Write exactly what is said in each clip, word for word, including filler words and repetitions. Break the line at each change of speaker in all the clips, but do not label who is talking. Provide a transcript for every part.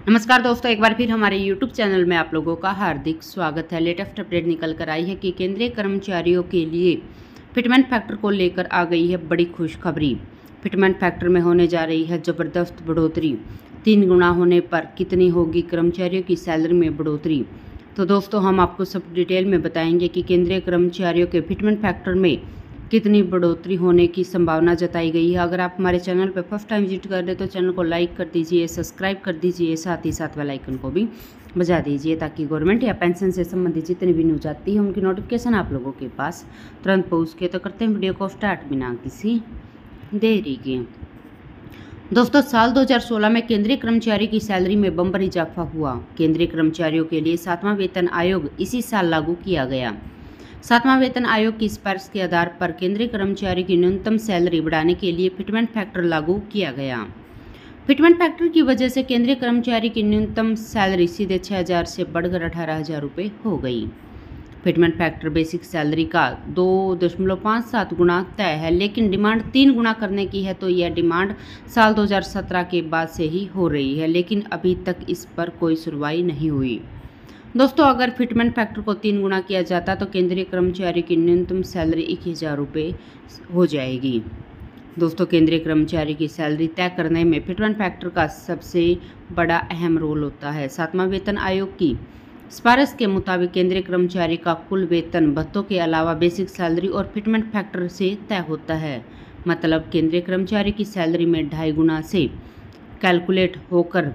नमस्कार दोस्तों, एक बार फिर हमारे यूट्यूब चैनल में आप लोगों का हार्दिक स्वागत है। लेटेस्ट अपडेट निकल कर आई है कि केंद्रीय कर्मचारियों के लिए फिटमेंट फैक्टर को लेकर आ गई है बड़ी खुशखबरी। फिटमेंट फैक्टर में होने जा रही है ज़बरदस्त बढ़ोतरी। तीन गुना होने पर कितनी होगी कर्मचारियों की सैलरी में बढ़ोतरी? तो दोस्तों, हम आपको सब डिटेल में बताएंगे कि केंद्रीय कर्मचारियों के फिटमेंट फैक्टर में कितनी बढ़ोतरी होने की संभावना जताई गई है। अगर आप हमारे चैनल पर फर्स्ट टाइम विजिट कर रहे तो चैनल को लाइक कर दीजिए, सब्सक्राइब कर दीजिए, साथ ही साथ वाला आइकन को भी बजा दीजिए ताकि गवर्नमेंट या पेंशन से संबंधित जितनी भी न्यूज आती है उनकी नोटिफिकेशन आप लोगों के पास तुरंत पहुँच के। तो करते हैं वीडियो को स्टार्ट बिना किसी देरी के। दोस्तों, साल दो हज़ार सोलह में केंद्रीय कर्मचारी की सैलरी में बम्पर इजाफा हुआ। केंद्रीय कर्मचारियों के लिए सातवां वेतन आयोग इसी साल लागू किया गया। सातवां वेतन आयोग की सिफारिश के आधार पर केंद्रीय कर्मचारी की न्यूनतम सैलरी बढ़ाने के लिए फिटमेंट फैक्टर लागू किया गया। फिटमेंट फैक्टर की वजह से केंद्रीय कर्मचारी की न्यूनतम सैलरी सीधे छह हज़ार से बढ़कर अठारह हज़ार रुपये हो गई। फिटमेंट फैक्टर बेसिक सैलरी का दो दशमलव पाँच सात गुना तय है, लेकिन डिमांड तीन गुना करने की है। तो यह डिमांड साल दो हज़ार सत्रह के बाद से ही हो रही है, लेकिन अभी तक इस पर कोई सुनवाई नहीं हुई। दोस्तों, अगर फिटमेंट फैक्टर को तीन गुना किया जाता तो केंद्रीय कर्मचारी की न्यूनतम सैलरी एक हज़ार रुपये हो जाएगी। दोस्तों, केंद्रीय कर्मचारी की सैलरी तय करने में फिटमेंट फैक्टर का सबसे बड़ा अहम रोल होता है। सातवां वेतन आयोग की सिफारिश के मुताबिक केंद्रीय कर्मचारी का कुल वेतन भत्तों के अलावा बेसिक सैलरी और फिटमेंट फैक्टर से तय होता है। मतलब केंद्रीय कर्मचारी की सैलरी में ढाई गुना से कैलकुलेट होकर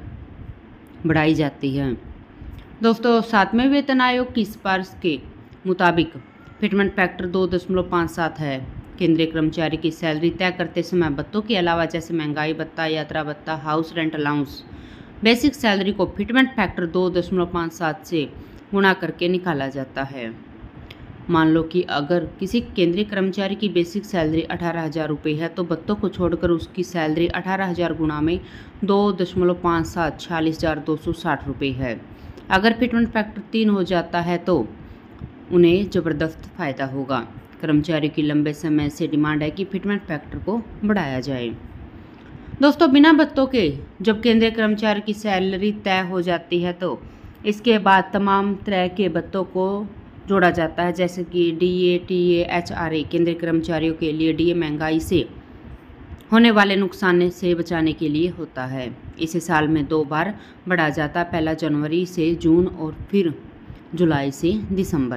बढ़ाई जाती है। दोस्तों, सातवें वेतन आयोग की सिफारिश के मुताबिक फिटमेंट फैक्टर दो दशमलव पाँच सात है। केंद्रीय कर्मचारी की सैलरी तय करते समय भत्तों के अलावा जैसे महंगाई भत्ता, यात्रा भत्ता, house rent allowance, basic salary को फिटमेंट फैक्टर दो दशमलव पाँच सात से गुणा करके निकाला जाता है। मान लो कि अगर किसी केंद्रीय कर्मचारी की बेसिक सैलरी अठारह हज़ार रुपये है तो भत्तों को छोड़कर उसकी सैलरी अठारह हज़ार गुणा में दो दशमलव पाँच सात छियालीस हज़ार दो सौ साठ रुपये है। अगर फिटमेंट फैक्टर तीन हो जाता है तो उन्हें ज़बरदस्त फ़ायदा होगा। कर्मचारी की लंबे समय से डिमांड है कि फिटमेंट फैक्टर को बढ़ाया जाए। दोस्तों, बिना भत्तों के जब केंद्रीय कर्मचारी की सैलरी तय हो जाती है तो इसके बाद तमाम तरह के भत्तों को जोड़ा जाता है, जैसे कि डीए, टीए, एचआरए। केंद्रीय कर्मचारियों के लिए डीए महंगाई से होने वाले नुकसान से बचाने के लिए होता है। इसे साल में दो बार बढ़ा जाता है, पहला जनवरी से जून और फिर जुलाई से दिसंबर।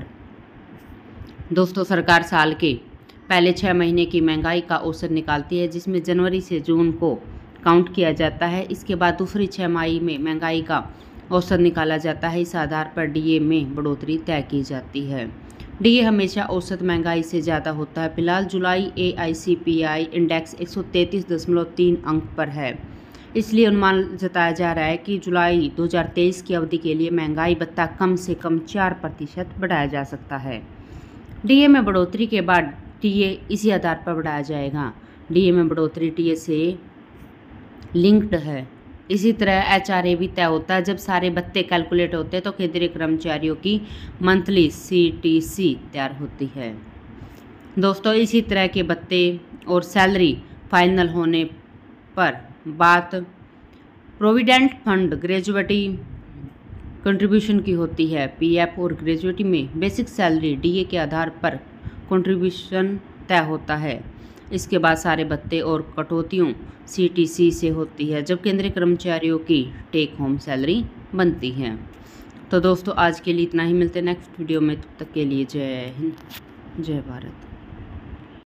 दोस्तों, सरकार साल के पहले छः महीने की महंगाई का औसत निकालती है, जिसमें जनवरी से जून को काउंट किया जाता है। इसके बाद दूसरी छमाही में महंगाई का औसत निकाला जाता है। इस आधार पर डीए में बढ़ोतरी तय की जाती है। डीए हमेशा औसत महंगाई से ज़्यादा होता है। फिलहाल जुलाई ए आई सी पी आई इंडेक्स एक सौ तैंतीस दशमलव तीन अंक पर है, इसलिए अनुमान जताया जा रहा है कि जुलाई दो हज़ार तेईस की अवधि के लिए महंगाई भत्ता कम से कम चार प्रतिशत बढ़ाया जा सकता है। डीए में बढ़ोतरी के बाद टीए इसी आधार पर बढ़ाया जाएगा। डीए में बढ़ोतरी टीए से लिंक्ड है। इसी तरह एचआरए भी तय होता है। जब सारे भत्ते कैलकुलेट होते हैं तो केंद्रीय कर्मचारियों की मंथली सीटीसी तैयार होती है। दोस्तों, इसी तरह के भत्ते और सैलरी फाइनल होने पर बात प्रोविडेंट फंड ग्रेजुएटी कंट्रीब्यूशन की होती है। पीएफ और ग्रेजुएटी में बेसिक सैलरी डीए के आधार पर कंट्रीब्यूशन तय होता है। इसके बाद सारे भत्ते और कटौतियों सीटीसी से होती है, जब केंद्रीय कर्मचारियों की टेक होम सैलरी बनती है। तो दोस्तों, आज के लिए इतना ही। मिलते हैं नेक्स्ट वीडियो में, तब तक के लिए जय हिंद, जय भारत।